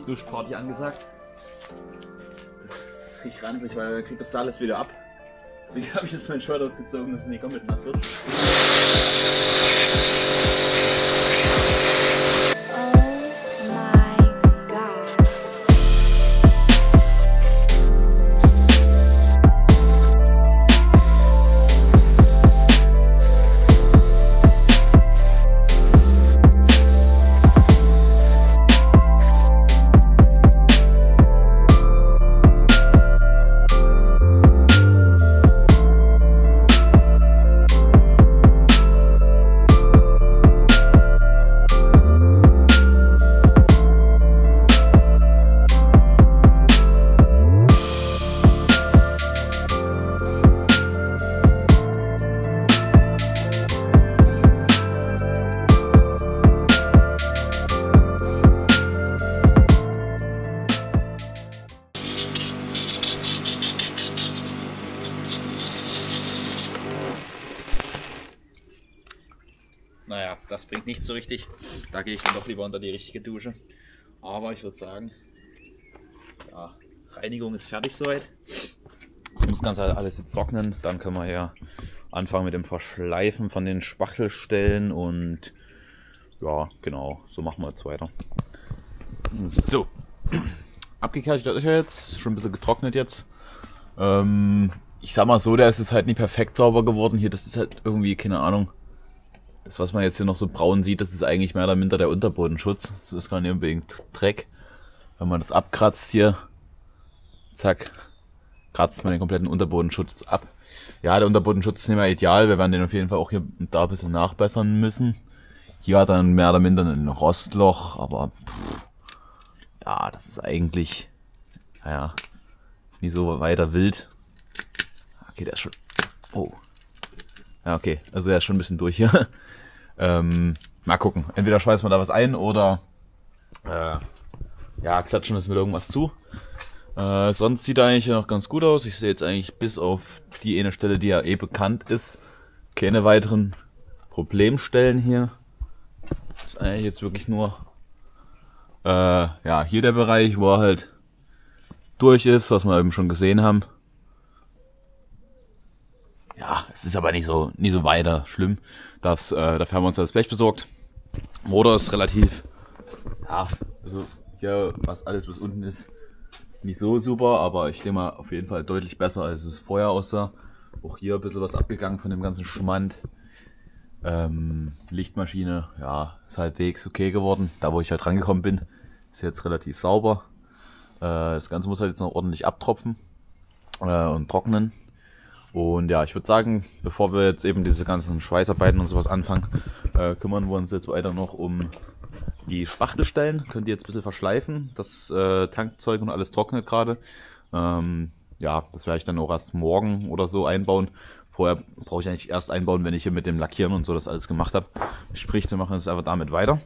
Duschparty angesagt. Das ist richtig ranzig, weil dann kriegt das alles wieder ab. Deswegen habe ich jetzt mein Shirt ausgezogen, dass es nicht komplett nass wird. Naja, das bringt nicht so richtig. Da gehe ich dann doch lieber unter die richtige Dusche. Aber ich würde sagen, ja, Reinigung ist fertig soweit. Ich muss ganz alles jetzt trocknen. Dann können wir ja anfangen mit dem Verschleifen von den Spachtelstellen. Und ja, genau, so machen wir jetzt weiter. So, abgekercht ist ja jetzt. Schon ein bisschen getrocknet jetzt. Ich sag mal so, der ist jetzt halt nicht perfekt sauber geworden. Hier, das ist halt irgendwie, keine Ahnung. Das, was man jetzt hier noch so braun sieht, das ist eigentlich mehr oder minder der Unterbodenschutz. Das ist gar nicht unbedingt Dreck. Wenn man das abkratzt hier, zack, kratzt man den kompletten Unterbodenschutz ab. Ja, der Unterbodenschutz ist nicht mehr ideal. Wir werden den auf jeden Fall auch hier und da ein bisschen nachbessern müssen. Hier hat er mehr oder minder ein Rostloch, aber ja, das ist eigentlich, naja, nicht so weiter wild. Okay, der ist schon, oh. Ja, okay, also er ist schon ein bisschen durch hier. Mal gucken, entweder schweißen wir da was ein oder ja, klatschen es mit irgendwas zu. Sonst sieht er eigentlich noch ganz gut aus. Ich sehe jetzt eigentlich bis auf die eine Stelle, die ja eh bekannt ist, keine weiteren Problemstellen hier. Das ist eigentlich jetzt wirklich nur ja, hier der Bereich, wo er halt durch ist, was wir eben schon gesehen haben. Ja, es ist aber nicht so weiter schlimm. Dafür haben wir uns das Blech besorgt. Motor ist relativ, ja, also hier alles was unten ist, nicht so super, aber ich denke mal auf jeden Fall deutlich besser, als es vorher aussah. Auch hier ein bisschen was abgegangen von dem ganzen Schmand. Lichtmaschine, ja, ist halbwegs okay geworden. Da wo ich halt rangekommen bin, ist jetzt relativ sauber. Das Ganze muss halt jetzt noch ordentlich abtropfen und trocknen. Und ja, ich würde sagen, bevor wir jetzt eben diese ganzen Schweißarbeiten und sowas anfangen, kümmern wir uns jetzt weiter noch um die Spachtelstellen. Könnt ihr jetzt ein bisschen verschleifen. Das Tankzeug und alles trocknet gerade. Ja, das werde ich dann auch erst morgen oder so einbauen. Vorher brauche ich eigentlich erst einbauen, wenn ich hier mit dem Lackieren und so das alles gemacht habe. Sprich, wir machen jetzt einfach damit weiter.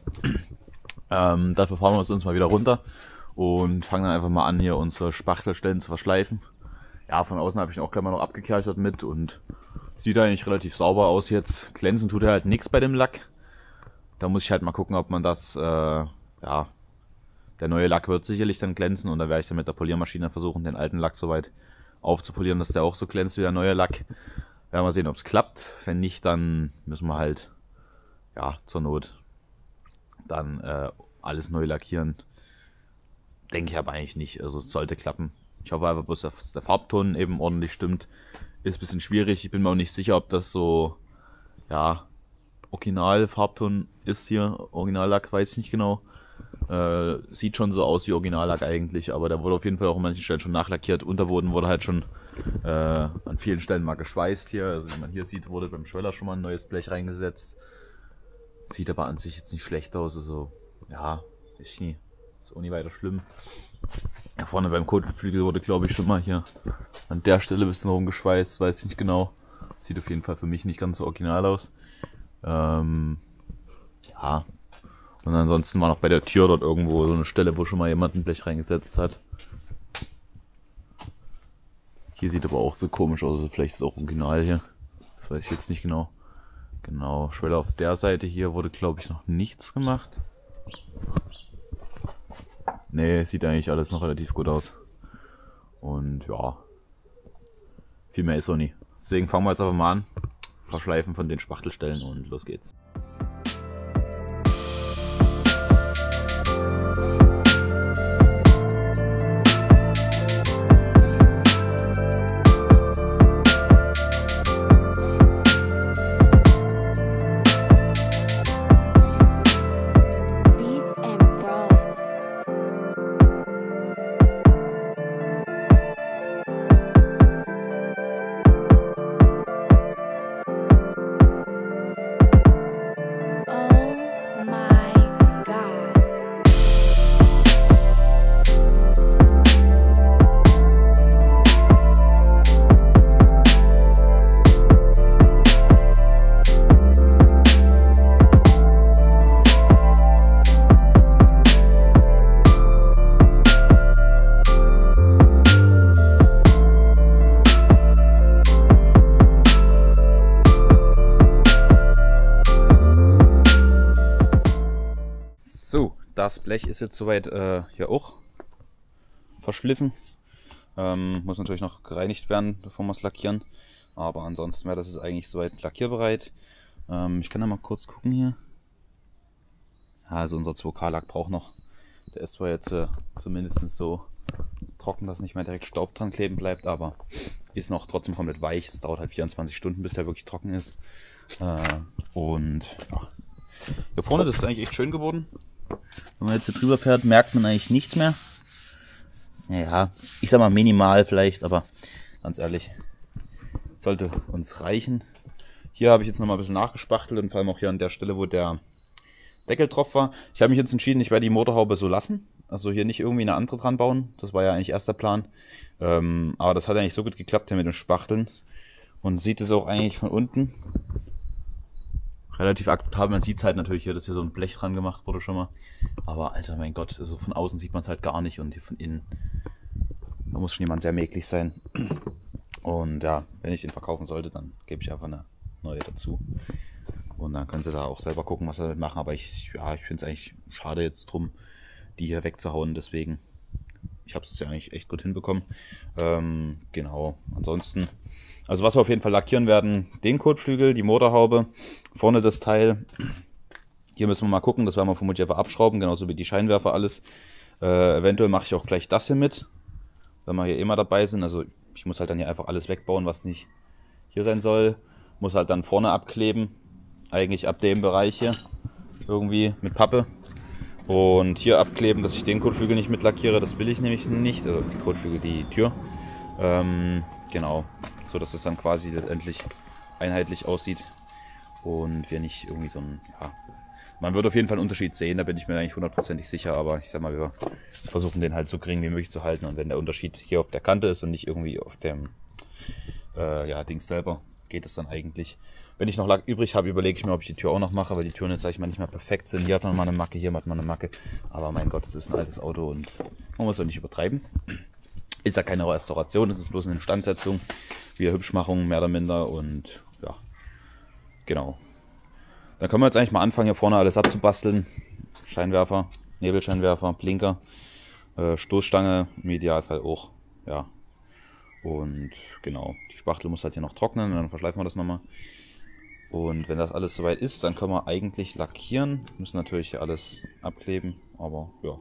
Dafür fahren wir uns mal wieder runter und fangen dann einfach mal an, hier unsere Spachtelstellen zu verschleifen. Ja, von außen habe ich ihn auch gleich mal noch abgekerchert mit und sieht eigentlich relativ sauber aus jetzt. Glänzen tut er halt nichts bei dem Lack. Da muss ich halt mal gucken, ob man das, ja, der neue Lack wird sicherlich dann glänzen und da werde ich dann mit der Poliermaschine versuchen, den alten Lack soweit aufzupolieren, dass der auch so glänzt wie der neue Lack. Werden wir sehen, ob es klappt. Wenn nicht, dann müssen wir halt, ja, zur Not dann alles neu lackieren. Denke ich aber eigentlich nicht, also es sollte klappen. Ich hoffe einfach bloß, dass der Farbton eben ordentlich stimmt. Ist ein bisschen schwierig. Ich bin mir auch nicht sicher, ob das so, ja, Original-Farbton ist hier. Originallack weiß ich nicht genau. Sieht schon so aus wie Originallack eigentlich, aber der wurde auf jeden Fall auch an manchen Stellen schon nachlackiert. Unterboden wurde halt schon an vielen Stellen mal geschweißt hier. Also wie man hier sieht, wurde beim Schweller schon mal ein neues Blech reingesetzt. Sieht aber an sich jetzt nicht schlecht aus. Also, ja, ist nie. Ist auch nie weiter schlimm. Ja, vorne beim Kotflügel wurde, glaube ich, schon mal hier an der Stelle ein bisschen rumgeschweißt, weiß ich nicht genau. Sieht auf jeden Fall für mich nicht ganz so original aus. Ja. Und ansonsten war noch bei der Tür dort irgendwo so eine Stelle, wo schon mal jemand ein Blech reingesetzt hat. Hier sieht aber auch so komisch aus, vielleicht ist es auch original hier. Das weiß ich jetzt nicht genau. Genau, Schweller auf der Seite hier wurde, glaube ich, noch nichts gemacht. Nee, sieht eigentlich alles noch relativ gut aus. Und ja, viel mehr ist so nie. Deswegen fangen wir jetzt einfach mal an. Verschleifen von den Spachtelstellen und los geht's. So, das Blech ist jetzt soweit hier auch verschliffen. Muss natürlich noch gereinigt werden, bevor wir es lackieren. Aber ansonsten wäre das jetzt eigentlich soweit lackierbereit. Ich kann da mal kurz gucken hier. Ja, also unser 2K-Lack braucht noch. Der ist zwar jetzt zumindest so trocken, dass nicht mehr direkt Staub dran kleben bleibt, aber ist noch trotzdem komplett weich. Es dauert halt 24 Stunden, bis der wirklich trocken ist. Und ja. Hier vorne, das ist eigentlich echt schön geworden. Wenn man jetzt hier drüber fährt, merkt man eigentlich nichts mehr. Naja, ich sag mal minimal vielleicht, aber ganz ehrlich, sollte uns reichen. Hier habe ich jetzt nochmal ein bisschen nachgespachtelt und vor allem auch hier an der Stelle, wo der Deckel drauf war. Ich habe mich jetzt entschieden, ich werde die Motorhaube so lassen. Also hier nicht irgendwie eine andere dran bauen. Das war ja eigentlich erster Plan. Aber das hat eigentlich so gut geklappt hier mit dem Spachteln. Und sieht es auch eigentlich von unten relativ akzeptabel. Man sieht es halt natürlich hier, dass hier so ein Blech dran gemacht wurde schon mal. Aber Alter, mein Gott, also von außen sieht man es halt gar nicht und hier von innen, da muss schon jemand sehr mäklig sein. Und ja, wenn ich den verkaufen sollte, dann gebe ich einfach eine neue dazu. Und dann können sie da auch selber gucken, was sie damit machen. Aber ich finde es eigentlich schade jetzt drum, die hier wegzuhauen. Deswegen, ich habe es ja eigentlich echt gut hinbekommen. Genau, ansonsten, also was wir auf jeden Fall lackieren werden, den Kotflügel, die Motorhaube, vorne das Teil. Hier müssen wir mal gucken, das werden wir vermutlich einfach abschrauben, genauso wie die Scheinwerfer alles. Eventuell mache ich auch gleich das hier mit, wenn wir hier immer dabei sind. Also ich muss halt dann hier einfach alles wegbauen, was nicht hier sein soll. Muss halt dann vorne abkleben, eigentlich ab dem Bereich hier, irgendwie mit Pappe. Und hier abkleben, dass ich den Kotflügel nicht mit lackiere, das will ich nämlich nicht. Also die Kotflügel, die Tür. Genau, so dass es dann quasi letztendlich einheitlich aussieht. Und wir nicht irgendwie so ein, ja, man wird auf jeden Fall einen Unterschied sehen, da bin ich mir eigentlich hundertprozentig sicher, aber ich sag mal, wir versuchen den halt so gering wie möglich zu halten und wenn der Unterschied hier auf der Kante ist und nicht irgendwie auf dem ja, Dings selber, geht es dann eigentlich. Wenn ich noch Lack übrig habe, überlege ich mir, ob ich die Tür auch noch mache, weil die Türen jetzt, sag ich mal, nicht mehr perfekt sind. Hier hat man mal eine Macke, hier hat man eine Macke, aber mein Gott, das ist ein altes Auto und man muss auch nicht übertreiben. Ist ja keine Restauration, es ist bloß eine Instandsetzung, wie eine Hübschmachung, mehr oder minder und ja, genau. Dann können wir jetzt eigentlich mal anfangen, hier vorne alles abzubasteln. Scheinwerfer, Nebelscheinwerfer, Blinker, Stoßstange, im Idealfall auch. Ja. Und genau, die Spachtel muss halt hier noch trocknen, dann verschleifen wir das nochmal. Und wenn das alles soweit ist, dann können wir eigentlich lackieren. Müssen natürlich hier alles abkleben, aber ja.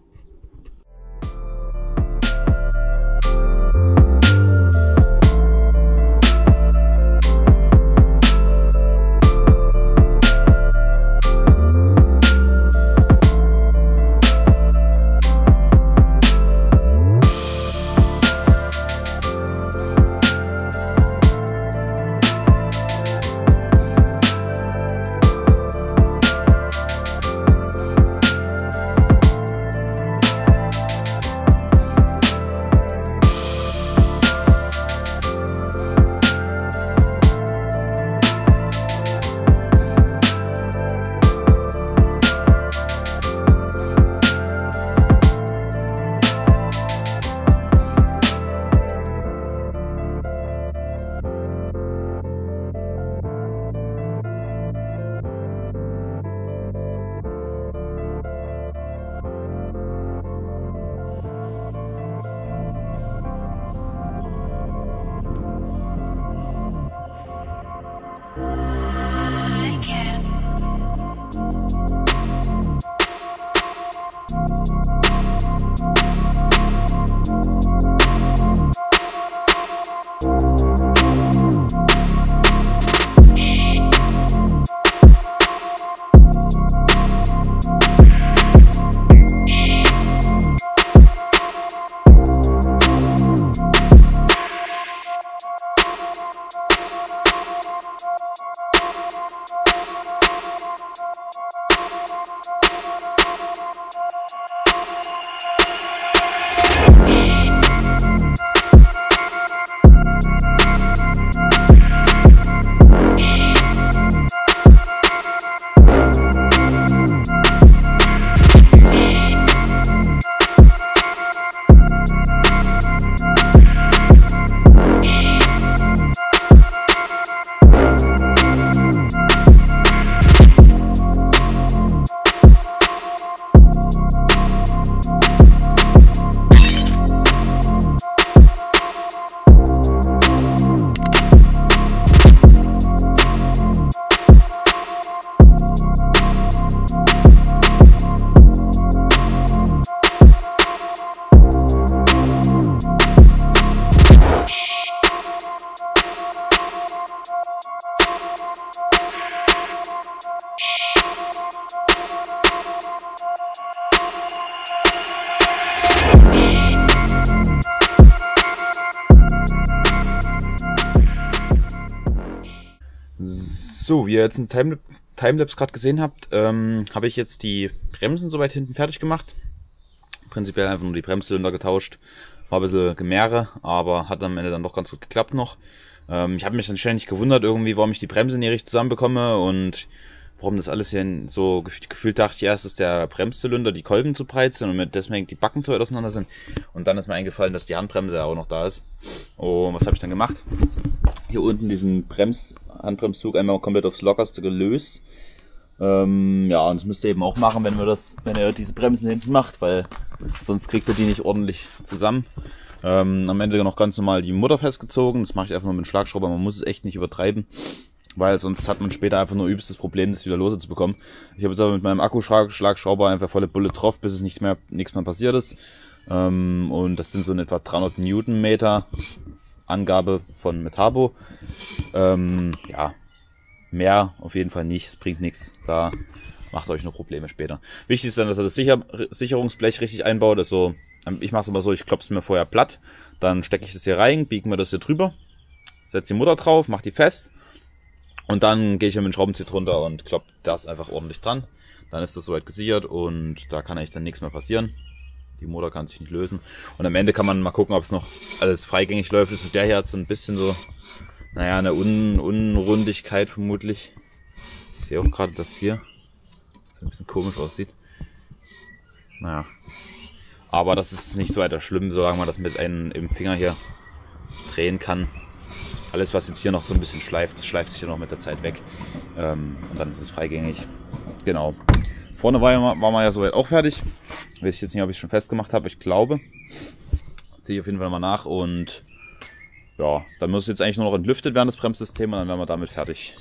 So, wie ihr jetzt einen Timelapse gerade gesehen habt, habe ich jetzt die Bremsen soweit hinten fertig gemacht. Prinzipiell einfach nur die Bremszylinder getauscht. War ein bisschen Gemehre, aber hat am Ende dann doch ganz gut geklappt noch. Ich habe mich dann ständig gewundert irgendwie, warum ich die Bremse nicht richtig zusammenbekomme und warum das alles hier so gefühlt dachte ich erst, dass der Bremszylinder, die Kolben zu breit sind und deswegen die Backen zu weit auseinander sind. Und dann ist mir eingefallen, dass die Handbremse auch noch da ist. Und was habe ich dann gemacht? Hier unten diesen Handbremszug einmal komplett aufs Lockerste gelöst. Ja, und das müsst ihr eben auch machen, wenn ihr diese Bremsen hinten macht, weil sonst kriegt ihr die nicht ordentlich zusammen. Am Ende noch ganz normal die Mutter festgezogen. Das mache ich einfach nur mit dem Schlagschrauber. Man muss es echt nicht übertreiben, weil sonst hat man später einfach nur übelstes Problem, das wieder loszubekommen. Ich habe jetzt aber mit meinem Akkuschlagschrauber einfach volle Bulle drauf, bis es nichts mehr passiert ist. Und das sind so in etwa 300 Newtonmeter Angabe von Metabo. Ja, mehr auf jeden Fall nicht, es bringt nichts. Da macht euch nur Probleme später. Wichtig ist dann, dass ihr das Sicherungsblech richtig einbaut. Also, ich mache es immer so, ich klopfe es mir vorher platt, dann stecke ich das hier rein, biege mir das hier drüber, setze die Mutter drauf, mache die fest und dann gehe ich hier mit dem Schraubenzieher drunter und kloppe das einfach ordentlich dran. Dann ist das soweit gesichert und da kann eigentlich dann nichts mehr passieren. Die Motor kann sich nicht lösen. Und am Ende kann man mal gucken, ob es noch alles freigängig läuft. Also der hier hat so ein bisschen so, naja, eine Unrundigkeit vermutlich. Ich sehe auch gerade, dass hier so ein bisschen komisch aussieht. Naja. Aber das ist nicht so weiter schlimm, solange man das mit einem im Finger hier drehen kann. Alles, was jetzt hier noch so ein bisschen schleift, das schleift sich ja noch mit der Zeit weg. Und dann ist es freigängig. Genau. Vorne war man ja soweit auch fertig. Weiß ich jetzt nicht, ob ich es schon festgemacht habe. Ich glaube. Ziehe ich auf jeden Fall mal nach. Und ja, dann muss es jetzt eigentlich nur noch entlüftet werden, das Bremssystem. Und dann wären wir damit fertig.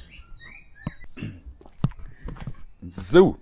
So.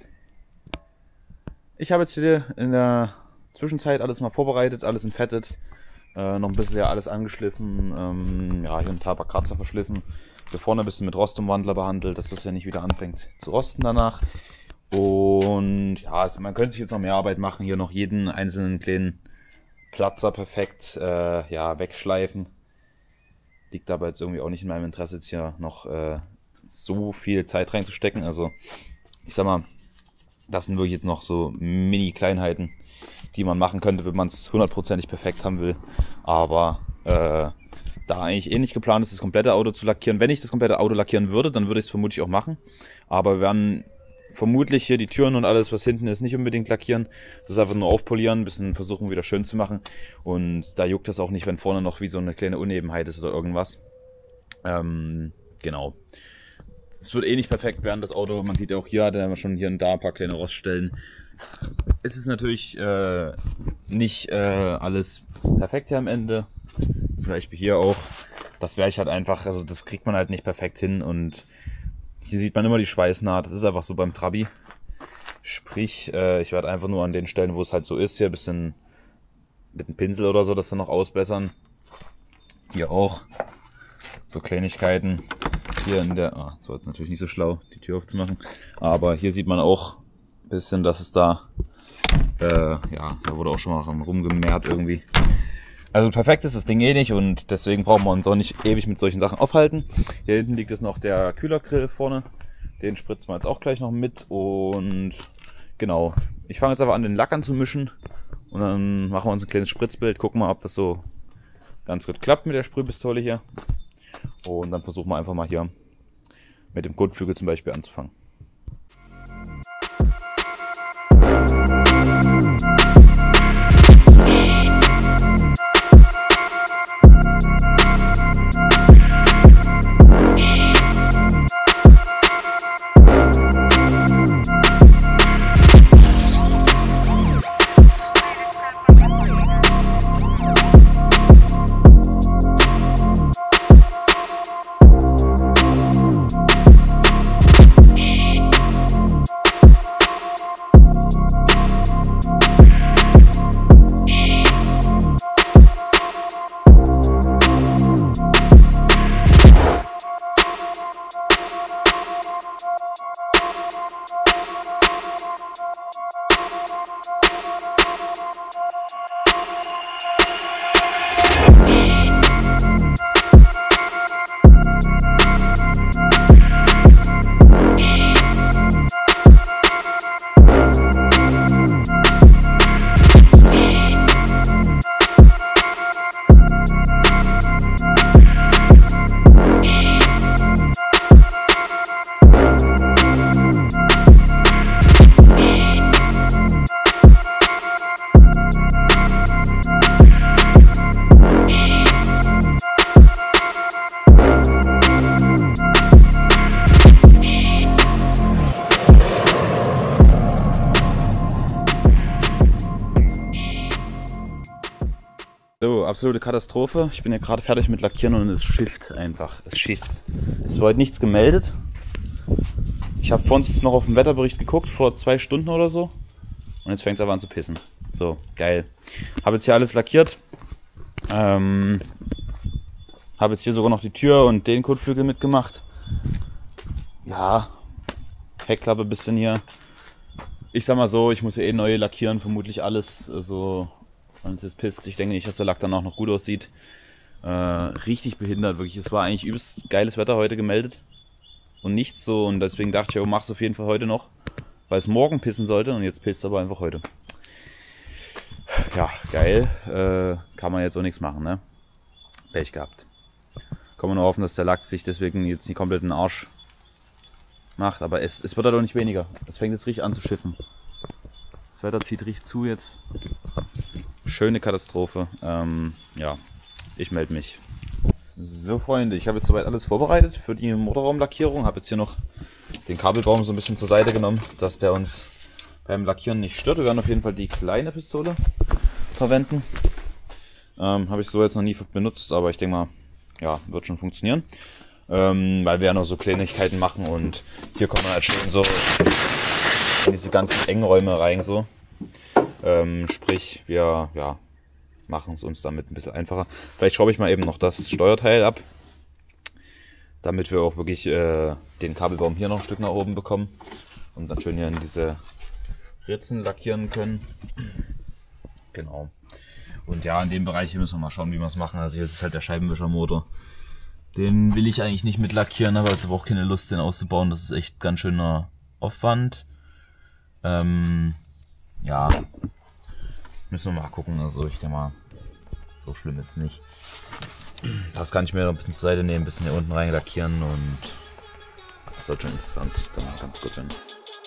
Ich habe jetzt hier in der Zwischenzeit alles mal vorbereitet, alles entfettet. Noch ein bisschen ja alles angeschliffen. Ja, hier ein paar Kratzer verschliffen. Hier vorne ein bisschen mit Rostumwandler behandelt, dass das ja nicht wieder anfängt zu rosten danach. Und ja, also man könnte sich jetzt noch mehr Arbeit machen, hier noch jeden einzelnen kleinen Platzer perfekt ja, wegschleifen. Liegt aber jetzt irgendwie auch nicht in meinem Interesse, jetzt hier noch so viel Zeit reinzustecken. Also ich sag mal, das sind wirklich jetzt noch so Mini-Kleinheiten, die man machen könnte, wenn man es 100%ig perfekt haben will. Aber da eigentlich eh nicht geplant ist, das komplette Auto zu lackieren. Wenn ich das komplette Auto lackieren würde, dann würde ich es vermutlich auch machen. Aber wir werden vermutlich hier die Türen und alles, was hinten ist, nicht unbedingt lackieren. Das ist einfach nur aufpolieren, ein bisschen versuchen wieder schön zu machen. Und da juckt es auch nicht, wenn vorne noch wie so eine kleine Unebenheit ist oder irgendwas. Genau. Es wird eh nicht perfekt werden, das Auto. Man sieht ja auch hier, hat er schon hier und da ein paar kleine Roststellen. Es ist natürlich nicht alles perfekt hier am Ende. Zum Beispiel hier auch. Das wäre ich halt einfach, also das kriegt man halt nicht perfekt hin. Und hier sieht man immer die Schweißnaht. Das ist einfach so beim Trabi. Sprich, ich werde einfach nur an den Stellen, wo es halt so ist, hier ein bisschen mit einem Pinsel oder so, das dann noch ausbessern. Hier auch. So Kleinigkeiten. Hier in der, so jetzt natürlich nicht so schlau, die Tür aufzumachen. Aber hier sieht man auch ein bisschen, dass es da, ja, da wurde auch schon mal rumgemehrt irgendwie. Also perfekt ist das Ding eh nicht und deswegen brauchen wir uns auch nicht ewig mit solchen Sachen aufhalten. Hier hinten liegt jetzt noch der Kühlergrill vorne. Den spritzen wir jetzt auch gleich noch mit und genau. Ich fange jetzt aber an, den Lack anzumischen und dann machen wir uns ein kleines Spritzbild. Gucken mal, ob das so ganz gut klappt mit der Sprühpistole hier. Und dann versuchen wir einfach mal hier mit dem Kotflügel zum Beispiel anzufangen. So, absolute Katastrophe. Ich bin ja gerade fertig mit Lackieren und es schifft einfach. Es schifft. Es war heute nichts gemeldet. Ich habe vor uns jetzt noch auf den Wetterbericht geguckt, vor 2 Stunden oder so. Und jetzt fängt es aber an zu pissen. So, geil. Habe jetzt hier alles lackiert. Habe jetzt hier sogar noch die Tür und den Kotflügel mitgemacht. Ja, Heckklappe ein bisschen hier. Ich sag mal so, ich muss ja eh neu lackieren, vermutlich alles. Also, wenn es jetzt pisst, ich denke nicht, dass der Lack dann auch noch gut aussieht. Richtig behindert, wirklich. Es war eigentlich übelst geiles Wetter heute gemeldet. Und nichts so. Und deswegen dachte ich, oh, mach's auf jeden Fall heute noch. Weil es morgen pissen sollte und jetzt pisst es aber einfach heute. Ja, geil. Kann man jetzt auch nichts machen, ne? Pech gehabt. Kann man nur hoffen, dass der Lack sich deswegen jetzt nicht komplett in den Arsch macht. Aber es wird halt auch nicht weniger. Es fängt jetzt richtig an zu schiffen. Das Wetter zieht richtig zu jetzt. Schöne Katastrophe. Ja, ich melde mich. So, Freunde, ich habe jetzt soweit alles vorbereitet für die Motorraumlackierung. Habe jetzt hier noch den Kabelbaum so ein bisschen zur Seite genommen, dass der uns beim Lackieren nicht stört. Wir werden auf jeden Fall die kleine Pistole verwenden. Habe ich so jetzt noch nie benutzt, aber ich denke mal, ja, wird schon funktionieren. Weil wir ja noch so Kleinigkeiten machen und hier kommt man halt schön so in diese ganzen Engräume rein. So. Sprich, wir ja, machen es uns damit ein bisschen einfacher. Vielleicht schraube ich mal eben noch das Steuerteil ab, damit wir auch wirklich den Kabelbaum hier noch ein Stück nach oben bekommen und dann schön hier in diese Ritzen lackieren können. Genau. Und ja, in dem Bereich hier müssen wir mal schauen, wie wir es machen. Also hier ist halt der Scheibenwischermotor. Den will ich eigentlich nicht mit lackieren, aber jetzt habe ich auch keine Lust, den auszubauen. Das ist echt ganz schöner Aufwand. Ja, müssen wir mal gucken. Also ich denke mal, so schlimm ist es nicht. Das kann ich mir noch ein bisschen zur Seite nehmen, ein bisschen hier unten rein lackieren und das sollte schon insgesamt dann ganz gut sein.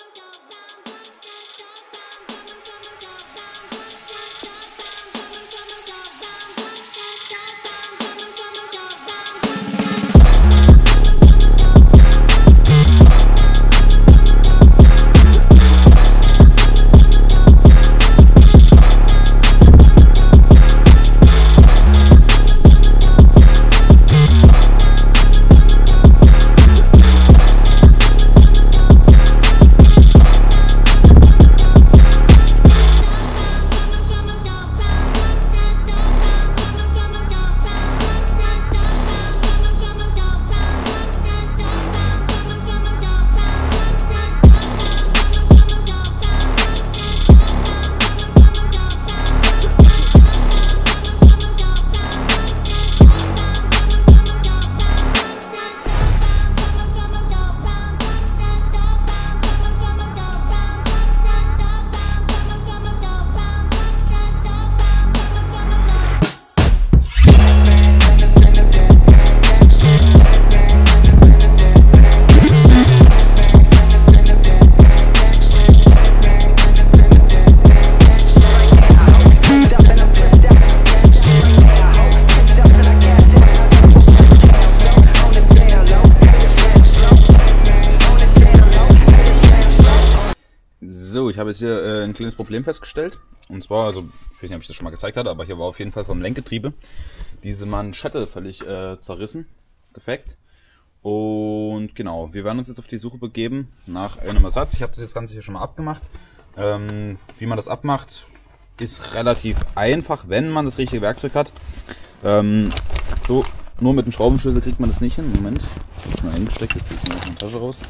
So, ich habe jetzt hier ein kleines Problem festgestellt. Und zwar, also ich weiß nicht, ob ich das schon mal gezeigt hatte, aber hier war auf jeden Fall vom Lenkgetriebe diese Manschette völlig zerrissen, defekt. Und genau, wir werden uns jetzt auf die Suche begeben nach einem Ersatz. Ich habe das Ganze hier schon mal abgemacht. Wie man das abmacht, ist relativ einfach, wenn man das richtige Werkzeug hat. So, nur mit dem Schraubenschlüssel kriegt man das nicht hin. Moment, ich habe mal eingesteckt, jetzt kriege ich noch eine Tasche raus.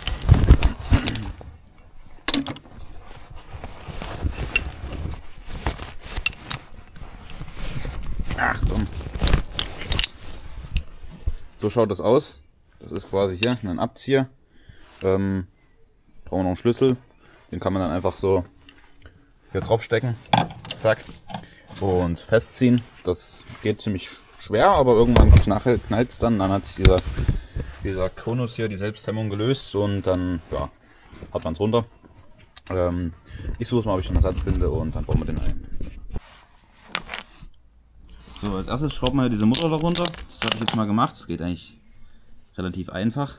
Achtung. So schaut das aus. Das ist quasi hier ein Abzieher. Brauchen wir noch einen Schlüssel. Den kann man dann einfach so hier drauf stecken. Zack. Und festziehen. Das geht ziemlich schwer, aber irgendwann knallt es dann. Dann hat sich dieser Konus hier, die Selbsthemmung gelöst und dann ja, hat man es runter. Ich suche mal, ob ich einen Ersatz finde und dann bauen wir den ein. So, als erstes schrauben wir diese Mutter darunter. Das habe ich jetzt mal gemacht. Das geht eigentlich relativ einfach.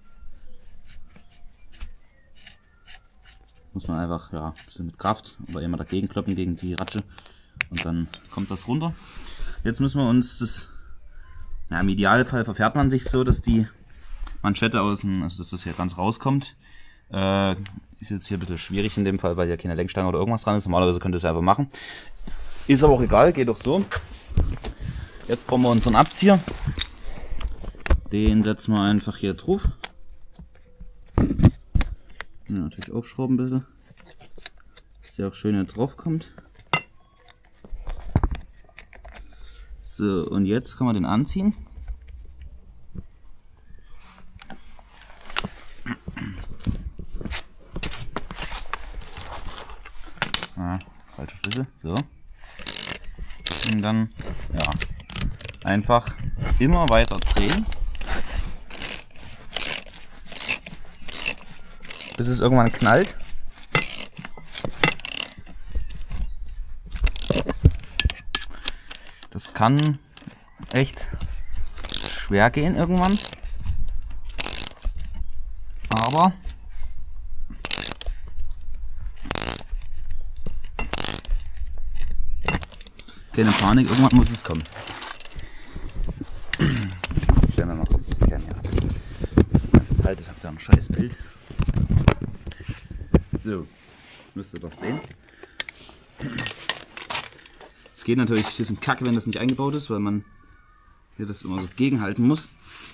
Muss man einfach ja, ein bisschen mit Kraft oder immer dagegen kloppen gegen die Ratsche und dann kommt das runter. Jetzt müssen wir uns das, ja, im Idealfall verfährt man sich so, dass die Manschette außen, also dass das hier ganz rauskommt. Ist jetzt hier ein bisschen schwierig in dem Fall, weil hier keine Lenkstange oder irgendwas dran ist. Normalerweise könnt ihr es einfach machen. Ist aber auch egal, geht doch so. Jetzt brauchen wir unseren Abzieher. Den setzen wir einfach hier drauf. Ja, natürlich aufschrauben ein bisschen, dass der auch schön hier drauf kommt. So, und jetzt kann man den anziehen. Ah, falscher Schlüssel. So. Und dann, ja, einfach immer weiter drehen, bis es irgendwann knallt. Das kann echt schwer gehen irgendwann, aber keine Panik, irgendwann muss es kommen. Stellen wir mal kurz die Cam hier ab. Halt, ich habe da ein scheiß Bild. So, jetzt müsst ihr das sehen. Es geht natürlich ein bisschen kacke, wenn das nicht eingebaut ist, weil man hier das immer so gegenhalten muss.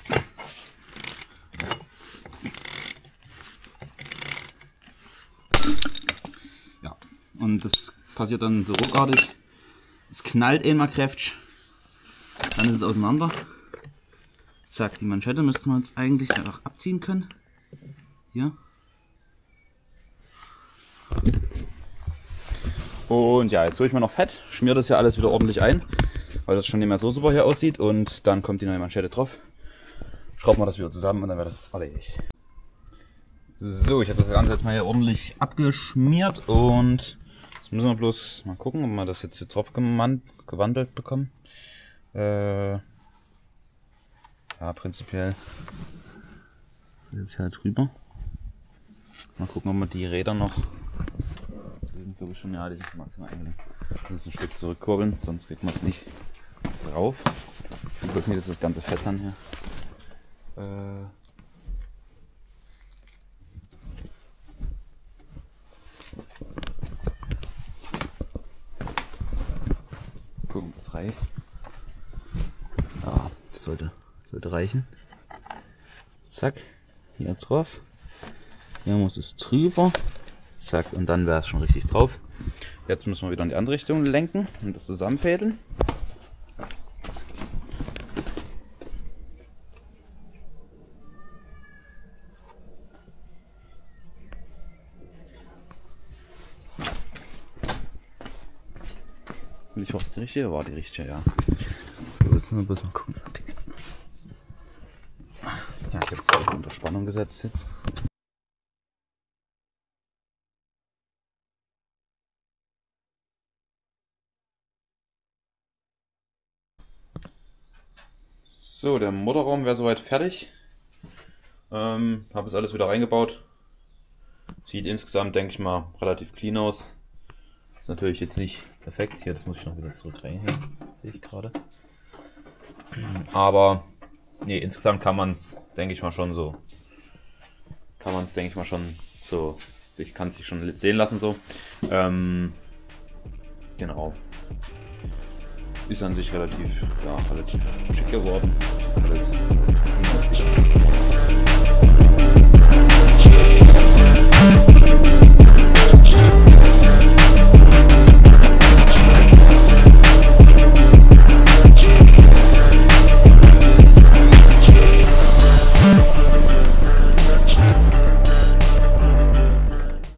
Ja, und das passiert dann so ruckartig. Es knallt einmal kräftig, dann ist es auseinander. Zack, die Manschette müssten wir uns eigentlich einfach abziehen können. Hier. Und ja, jetzt hole ich mal noch Fett, schmier das hier alles wieder ordentlich ein, weil das schon nicht mehr so super hier aussieht. Und dann kommt die neue Manschette drauf. Schrauben wir das wieder zusammen und dann wäre das erledigt. So, ich habe das Ganze jetzt mal hier ordentlich abgeschmiert und jetzt müssen wir bloß mal gucken, ob wir das jetzt hier drauf gewandelt bekommen. Ja, prinzipiell ist jetzt halt drüber. Mal gucken, ob wir die Räder noch, die sind glaube ich schon, ja, die sind maximal eingelegt. Das ist ein Stück zurückkurbeln, sonst kriegt man es nicht drauf. Ich will bloß nicht, dass das ganze Fett dann hier gucken, das reicht. Ja, das sollte reichen. Zack, hier drauf. Hier muss es drüber. Zack, und dann wäre es schon richtig drauf. Jetzt müssen wir wieder in die andere Richtung lenken und das zusammenfädeln. Ich hoffe, es ist die richtige, war die richtige, ja. So, jetzt müssen wir bloß mal gucken. Ja, jetzt habe ich unter Spannung gesetzt jetzt. So, der Motorraum wäre soweit fertig. Habe jetzt alles wieder reingebaut. Sieht insgesamt, denke ich mal, relativ clean aus. Ist natürlich jetzt nicht perfekt. Hier, das muss ich noch wieder zurück rein. Hier, sehe ich gerade. Aber nee, insgesamt kann man es, denke ich mal, schon so. Kann man es, denke ich mal, schon so. Ich kann es sich schon sehen lassen so. Genau. Ist an sich relativ, ja, relativ schick geworden. Alles.